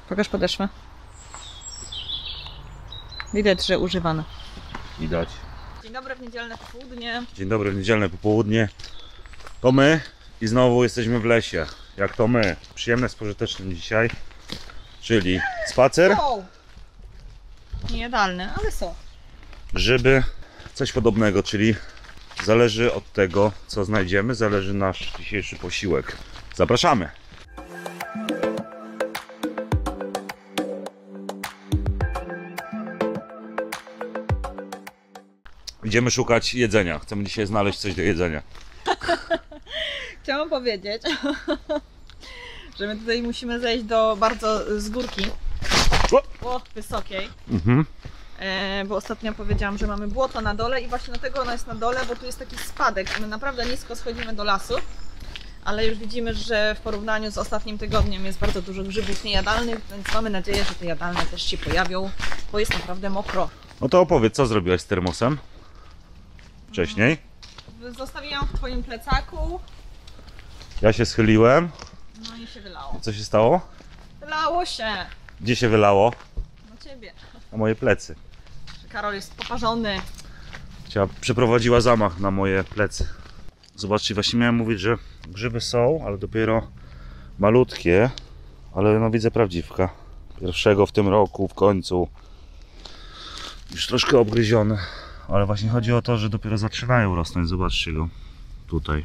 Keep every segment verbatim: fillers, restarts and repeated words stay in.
Pokaż podeszwę. Widać, że używane. Widać. Dzień dobry w niedzielne popołudnie. Dzień dobry w niedzielne popołudnie. To my i znowu jesteśmy w lesie. Jak to my. Przyjemne z pożytecznym dzisiaj. Czyli spacer. Są! Niejadalne, ale są. Grzyby. Coś podobnego, czyli zależy od tego, co znajdziemy, zależy nasz dzisiejszy posiłek. Zapraszamy! Idziemy szukać jedzenia. Chcemy dzisiaj znaleźć coś do jedzenia. Chciałam powiedzieć, że my tutaj musimy zejść do bardzo z górki. O, wysokiej. Mhm. E, bo ostatnio powiedziałam, że mamy błoto na dole i właśnie dlatego ono jest na dole, bo tu jest taki spadek. My naprawdę nisko schodzimy do lasu, ale już widzimy, że w porównaniu z ostatnim tygodniem jest bardzo dużo grzybów niejadalnych, więc mamy nadzieję, że te jadalne też się pojawią, bo jest naprawdę mokro. No to opowiedz, co zrobiłaś z termosem wcześniej? Zostawiłam w twoim plecaku, Ja się schyliłem. no i się wylało. Co się stało? Wylało się! Gdzie się wylało? Na ciebie. Na moje plecy. Karol jest poparzony. Chciała, przeprowadziła zamach na moje plecy. Zobaczcie, właśnie miałem mówić, że grzyby są, ale dopiero malutkie. Ale no widzę prawdziwka. Pierwszego w tym roku, w końcu. Już troszkę obgryziony. Ale właśnie chodzi o to, że dopiero zaczynają rosnąć. Zobaczcie go. Tutaj.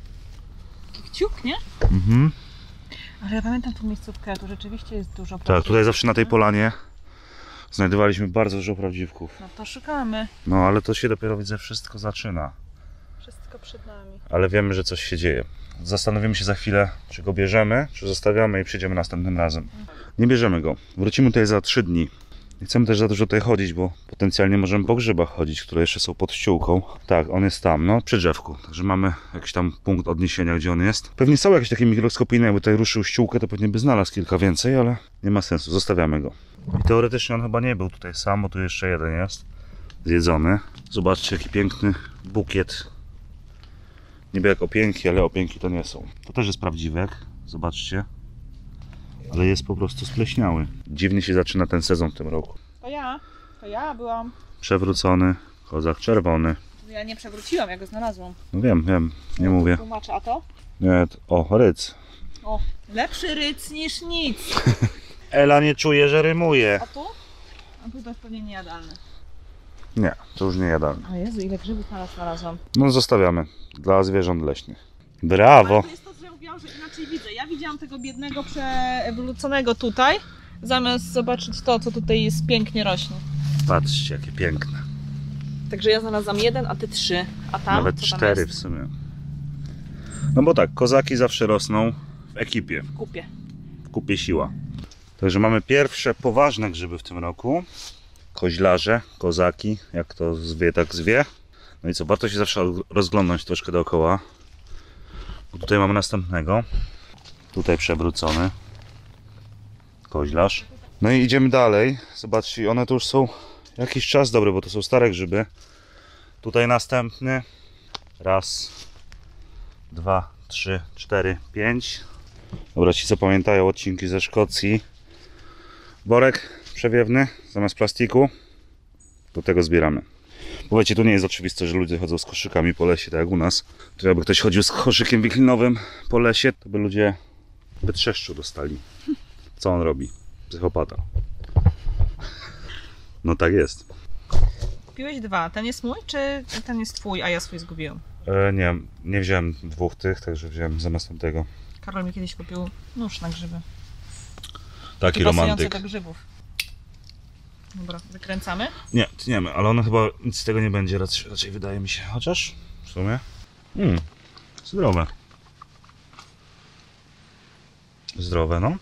Kciuk, nie? Mhm. Ale ja pamiętam tą miejscówkę, tu rzeczywiście jest dużo. Tak, tutaj zawsze na tej polanie znajdowaliśmy bardzo dużo prawdziwków. No to szukamy. No ale to się dopiero, widzę, wszystko zaczyna. Wszystko przed nami. Ale wiemy, że coś się dzieje. Zastanowimy się za chwilę, czy go bierzemy, czy zostawiamy i przyjdziemy następnym razem. Nie bierzemy go. Wrócimy tutaj za trzy dni. Nie chcemy też za dużo tutaj chodzić, bo potencjalnie możemy po grzybach chodzić, które jeszcze są pod ściółką. Tak, on jest tam, no, przy drzewku. Także mamy jakiś tam punkt odniesienia, gdzie on jest. Pewnie są jakieś takie mikroskopijne, jakby tutaj ruszył ściółkę, to pewnie by znalazł kilka więcej, ale nie ma sensu, zostawiamy go. I teoretycznie on chyba nie był tutaj sam, bo tu jeszcze jeden jest zjedzony. Zobaczcie, jaki piękny bukiet. Niby jak opięki, ale opięki to nie są. To też jest prawdziwek, zobaczcie. Ale jest po prostu spleśniały. Dziwnie się zaczyna ten sezon w tym roku. To ja, to ja byłam. Przewrócony, kozak czerwony. Ja nie przewróciłam, ja go znalazłam. No wiem, wiem, nie No, mówię. Tłumaczę, a to? Nie, to- o, ryc. O, lepszy ryc niż nic. Ela nie czuje, że rymuje. A tu? A tu to jest pewnie niejadalne. Nie, to już nie jadalne. O Jezu, ile grzybów teraz znalazłam. No zostawiamy dla zwierząt leśnych. Brawo! Ale to jest to, że ja mówiłam, że inaczej widzę. Ja widziałam tego biednego przewróconego tutaj, zamiast zobaczyć to, co tutaj jest pięknie rośnie. Patrzcie, jakie piękne. Także ja znalazłam jeden, a ty trzy. A tam? Nawet co tam cztery w jest? sumie. No bo tak, kozaki zawsze rosną w ekipie. W kupie. W kupie siła. Także mamy pierwsze poważne grzyby w tym roku. Koźlarze, kozaki, jak to zwie, tak zwie. No i co, warto się zawsze rozglądnąć troszkę dookoła. Bo tutaj mamy następnego. Tutaj przewrócony. Koźlarz. No i idziemy dalej. Zobaczcie, one tu już są jakiś czas dobre, bo to są stare grzyby. Tutaj następny. Raz, dwa, trzy, cztery, pięć. Dobra, ci co pamiętają odcinki ze Szkocji. Worek przewiewny zamiast plastiku. Do tego zbieramy. Bo wiecie, tu nie jest oczywiste, że ludzie chodzą z koszykami po lesie, tak jak u nas. To jakby ktoś chodził z koszykiem wiklinowym po lesie, to by ludzie by trzeszczu dostali. Co on robi? Psychopata. No tak jest. Kupiłeś dwa. Ten jest mój, czy ten jest twój, a ja swój zgubiłem? E, nie, nie wziąłem dwóch tych, także wziąłem zamiast tamtego. Karol mi kiedyś kupił nóż na grzyby. Taki I pasujący romantyk. do grzybów. Dobra, wykręcamy. Nie, tniemy, ale on chyba nic z tego nie będzie, raczej, raczej wydaje mi się. Chociaż w sumie. Mm, zdrowe. Zdrowe, no.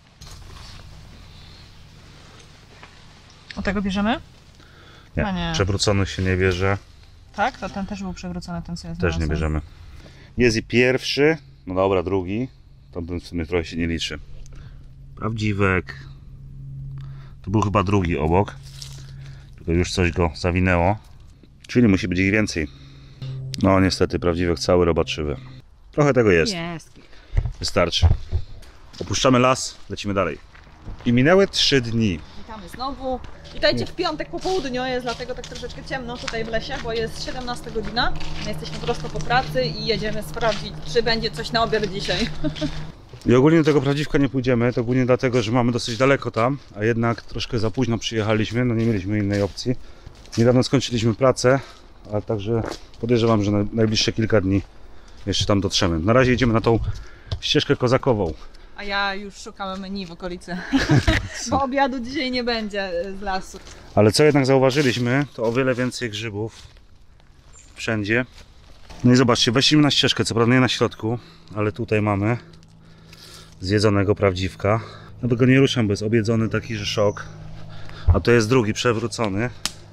O tego bierzemy? Nie, No nie. przewróconych się nie bierze. Tak? To ten też był przewrócony, ten co ja Też znalazłam. nie bierzemy. Jest i pierwszy, no dobra, drugi. Tamten w sumie trochę się nie liczy. Prawdziwek. To był chyba drugi obok. Tylko już coś go zawinęło. Czyli musi być ich więcej. No niestety, prawdziwek cały robaczywy. Trochę tego jest. Jest. Wystarczy. Opuszczamy las, lecimy dalej. I minęły trzy dni. Witamy znowu. Witajcie w piątek po południu, jest dlatego tak troszeczkę ciemno tutaj w lesie, bo jest siedemnasta godzina. My jesteśmy prosto po pracy i jedziemy sprawdzić, czy będzie coś na obiad dzisiaj. I ogólnie do tego prawdziwka nie pójdziemy, to ogólnie dlatego, że mamy dosyć daleko tam, a jednak troszkę za późno przyjechaliśmy, no nie mieliśmy innej opcji. Niedawno skończyliśmy pracę, ale także podejrzewam, że na najbliższe kilka dni jeszcze tam dotrzemy. Na razie idziemy na tą ścieżkę kozakową. A ja już szukamy menu w okolicy, bo obiadu dzisiaj nie będzie z lasu. Ale co jednak zauważyliśmy, to o wiele więcej grzybów wszędzie. No i zobaczcie, weszliśmy na ścieżkę, co prawda nie na środku, ale tutaj mamy zjedzonego prawdziwka. Nawet go nie ruszam, bo jest objedzony taki, że szok. A to jest drugi, przewrócony.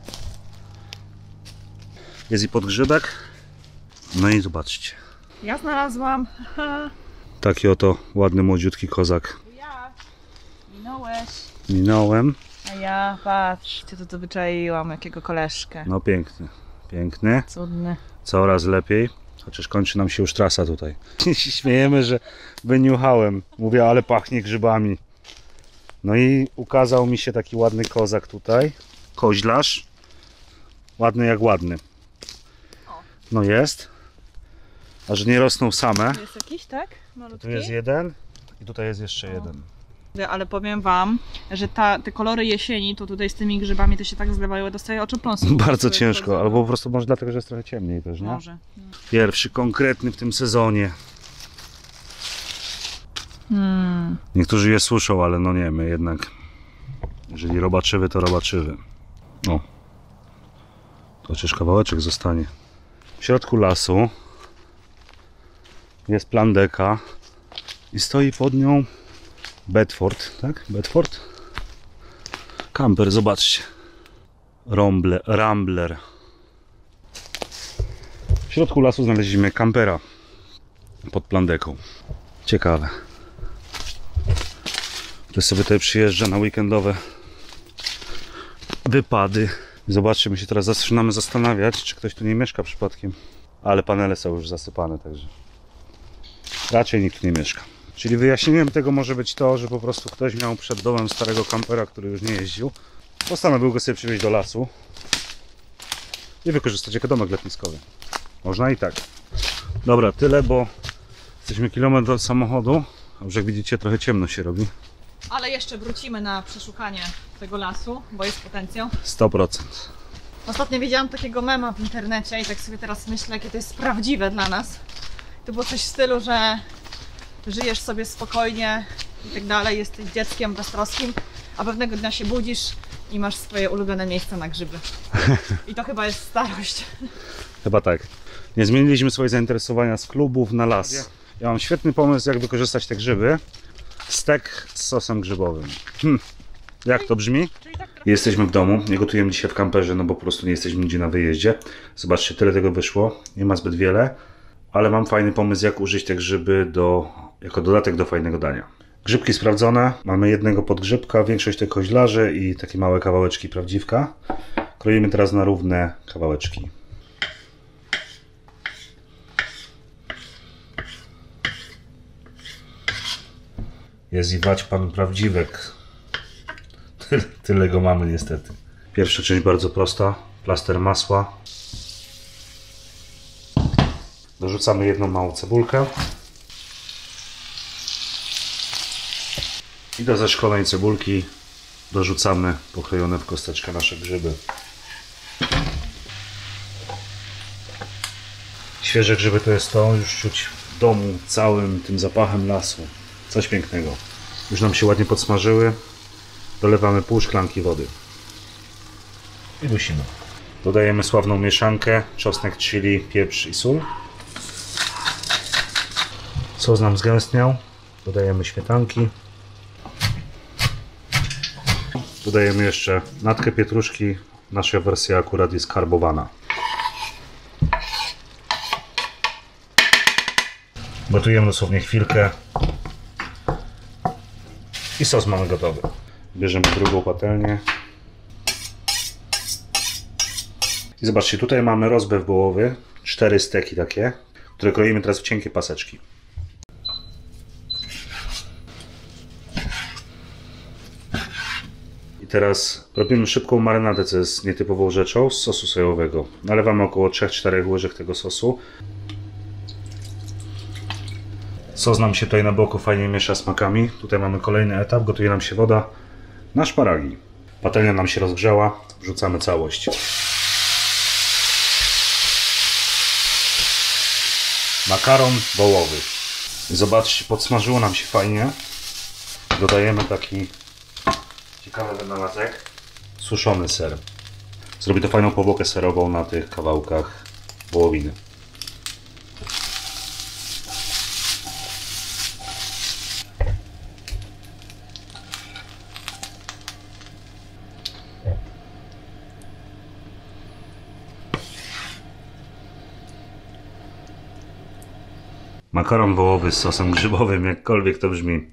Jest i podgrzybek. No i zobaczcie. Ja znalazłam. Taki oto ładny, młodziutki kozak. Ja. Minąłeś. Minąłem. A ja, patrzcie, to tu wyczaiłam, jakiego koleżkę. No piękny, piękny. Cudny. Coraz lepiej. Chociaż kończy nam się już trasa tutaj. Śmiejemy, że wyniuchałem. Mówię, ale pachnie grzybami. No i ukazał mi się taki ładny kozak tutaj. Koźlarz. Ładny jak ładny. No jest. A że nie rosną same. Tu jest jakiś, tak? Malutki? Tu jest jeden i tutaj jest jeszcze jeden. Ale powiem wam, że ta, te kolory jesieni, to tutaj z tymi grzybami to się tak zlewają, dostaję oczopląsów. Bardzo ciężko, albo po prostu może dlatego, że jest trochę ciemniej też, nie? Może. Pierwszy konkretny w tym sezonie. Hmm. Niektórzy je słyszą, ale no nie, my jednak, jeżeli robaczywy, to robaczywy. O, to chociaż kawałeczek zostanie. W środku lasu jest plandeka i stoi pod nią Bedford, tak? Bedford? Kamper, zobaczcie. Rambler, Rambler. W środku lasu znaleźliśmy kampera pod plandeką. Ciekawe. Ktoś sobie tutaj przyjeżdża na weekendowe wypady. Zobaczcie, my się teraz zaczynamy zastanawiać, czy ktoś tu nie mieszka przypadkiem. Ale panele są już zasypane, także raczej nikt tu nie mieszka. Czyli wyjaśnieniem tego może być to, że po prostu ktoś miał przed domem starego kampera, który już nie jeździł. Postanowił go sobie przywieźć do lasu i wykorzystać jako domek letniskowy. Można i tak. Dobra, tyle, bo jesteśmy kilometr od samochodu. A już jak widzicie, trochę ciemno się robi. Ale jeszcze wrócimy na przeszukanie tego lasu, bo jest potencjał. sto procent. Ostatnio widziałam takiego mema w internecie i tak sobie teraz myślę, jakie to jest prawdziwe dla nas. To było coś w stylu, że żyjesz sobie spokojnie i tak dalej, jesteś dzieckiem beztroskim, a pewnego dnia się budzisz i masz swoje ulubione miejsce na grzyby. I to chyba jest starość. Chyba tak. Nie zmieniliśmy swoje zainteresowania z klubów na las. Ja mam świetny pomysł, jak wykorzystać te grzyby. Stek z sosem grzybowym. Hm. Jak to brzmi? Jesteśmy w domu, nie gotujemy dzisiaj w kamperze, no bo po prostu nie jesteśmy nigdzie na wyjeździe. Zobaczcie, tyle tego wyszło, nie ma zbyt wiele, ale mam fajny pomysł, jak użyć te grzyby do, jako dodatek do fajnego dania. Grzybki sprawdzone, mamy jednego podgrzybka, większość to koźlarze i takie małe kawałeczki prawdziwka. Kroimy teraz na równe kawałeczki. Jest i wać pan prawdziwek. Tyle, tyle go mamy niestety. Pierwsza część bardzo prosta. Plaster masła. Dorzucamy jedną małą cebulkę. I do zeszkolonej cebulki dorzucamy pokrojone w kosteczkę nasze grzyby. Świeże grzyby to jest to, już czuć w domu całym tym zapachem lasu. Coś pięknego. Już nam się ładnie podsmażyły. Dolewamy pół szklanki wody. I dusimy. Dodajemy sławną mieszankę. Czosnek, chili, pieprz i sól. Sos nam zgęstniał. Dodajemy śmietanki. Dodajemy jeszcze natkę pietruszki. Nasza wersja akurat jest karbowana. Gotujemy dosłownie chwilkę. I sos mamy gotowy. Bierzemy drugą patelnię. I zobaczcie, tutaj mamy rozbew wołowy. Cztery steki takie, które kroimy teraz w cienkie paseczki. teraz robimy szybką marynadę, co jest nietypową rzeczą, z sosu sojowego. Nalewamy około trzy cztery łyżek tego sosu. Sos nam się tutaj na boku fajnie miesza smakami. Tutaj mamy kolejny etap, gotuje nam się woda na szparagi. Patelnia nam się rozgrzała, wrzucamy całość. Makaron wołowy. Zobaczcie, podsmażyło nam się fajnie. Dodajemy taki ciekawy wynalazek. Suszony ser. Zrobi to fajną powłokę serową na tych kawałkach wołowiny. Makaron wołowy z sosem grzybowym, jakkolwiek to brzmi.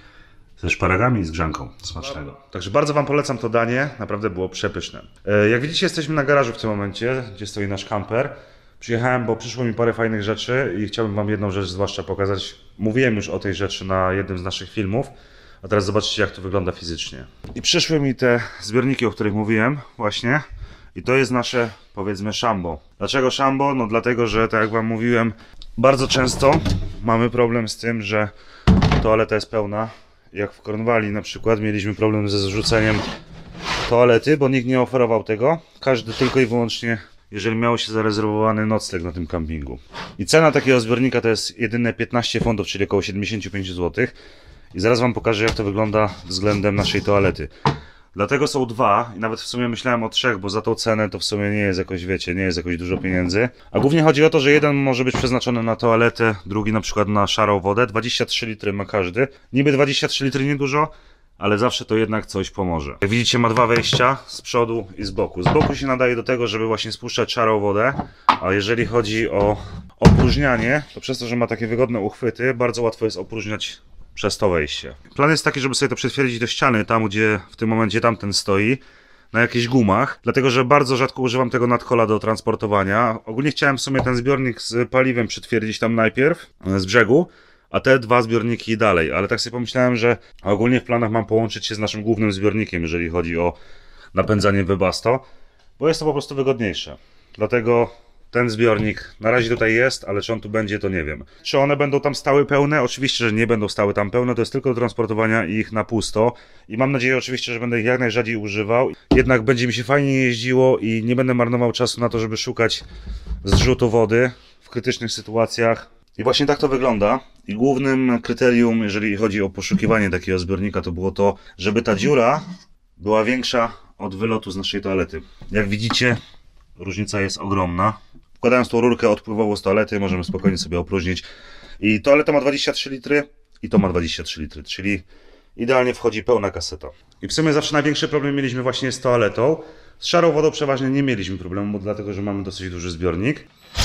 Ze szparagami i z grzanką. Smacznego. Także bardzo Wam polecam to danie. Naprawdę było przepyszne. Jak widzicie, jesteśmy na garażu w tym momencie, gdzie stoi nasz kamper. Przyjechałem, bo przyszło mi parę fajnych rzeczy i chciałbym Wam jedną rzecz zwłaszcza pokazać. Mówiłem już o tej rzeczy na jednym z naszych filmów, a teraz zobaczcie, jak to wygląda fizycznie. I przyszły mi te zbiorniki, o których mówiłem właśnie. I to jest nasze, powiedzmy, szambo. Dlaczego szambo? No dlatego, że tak jak Wam mówiłem, bardzo często mamy problem z tym, że toaleta jest pełna. Jak w Cornwalli na przykład mieliśmy problem ze zrzuceniem toalety, bo nikt nie oferował tego. Każdy tylko i wyłącznie, jeżeli miało się zarezerwowany nocleg na tym kampingu. I cena takiego zbiornika to jest jedyne piętnaście funtów, czyli około siedemdziesiąt pięć złotych. I zaraz Wam pokażę, jak to wygląda względem naszej toalety. Dlatego są dwa i nawet w sumie myślałem o trzech, bo za tą cenę to w sumie nie jest jakoś, wiecie, nie jest jakoś dużo pieniędzy. A głównie chodzi o to, że jeden może być przeznaczony na toaletę, drugi na przykład na szarą wodę. dwadzieścia trzy litry ma każdy. Niby dwadzieścia trzy litry niedużo, ale zawsze to jednak coś pomoże. Jak widzicie, ma dwa wejścia, z przodu i z boku. Z boku się nadaje do tego, żeby właśnie spuszczać szarą wodę, a jeżeli chodzi o opróżnianie, to przez to, że ma takie wygodne uchwyty, bardzo łatwo jest opróżniać przez to wejście. Plan jest taki, żeby sobie to przytwierdzić do ściany, tam gdzie w tym momencie tamten stoi, na jakichś gumach, dlatego że bardzo rzadko używam tego nadkola do transportowania. Ogólnie chciałem w sumie ten zbiornik z paliwem przytwierdzić tam najpierw, z brzegu, a te dwa zbiorniki dalej, ale tak sobie pomyślałem, że ogólnie w planach mam połączyć się z naszym głównym zbiornikiem, jeżeli chodzi o napędzanie Webasto, bo jest to po prostu wygodniejsze. Dlatego ten zbiornik na razie tutaj jest, ale czy on tu będzie, to nie wiem. Czy one będą tam stały pełne? Oczywiście, że nie będą stały tam pełne, to jest tylko do transportowania ich na pusto. I mam nadzieję oczywiście, że będę ich jak najrzadziej używał. Jednak będzie mi się fajnie jeździło i nie będę marnował czasu na to, żeby szukać zrzutu wody w krytycznych sytuacjach. I właśnie tak to wygląda. I głównym kryterium, jeżeli chodzi o poszukiwanie takiego zbiornika, to było to, żeby ta dziura była większa od wylotu z naszej toalety. Jak widzicie, różnica jest ogromna. Wkładając tą rurkę odpływową z toalety, możemy spokojnie sobie opróżnić. I toaleta ma dwadzieścia trzy litry i to ma dwadzieścia trzy litry, czyli idealnie wchodzi pełna kaseta. I w sumie zawsze największy problem mieliśmy właśnie z toaletą. Z szarą wodą przeważnie nie mieliśmy problemu, bo dlatego, że mamy dosyć duży zbiornik.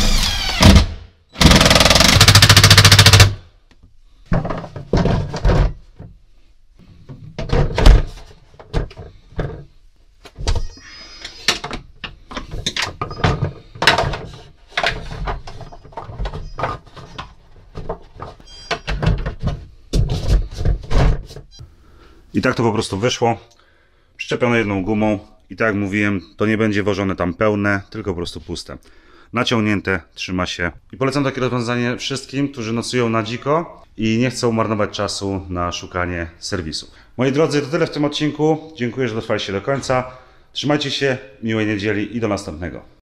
I tak to po prostu wyszło, przyczepione jedną gumą i tak jak mówiłem, to nie będzie wożone tam pełne, tylko po prostu puste. Naciągnięte, trzyma się. I polecam takie rozwiązanie wszystkim, którzy nocują na dziko i nie chcą marnować czasu na szukanie serwisu. Moi drodzy, to tyle w tym odcinku. Dziękuję, że dotrwaliście do końca. Trzymajcie się, miłej niedzieli i do następnego.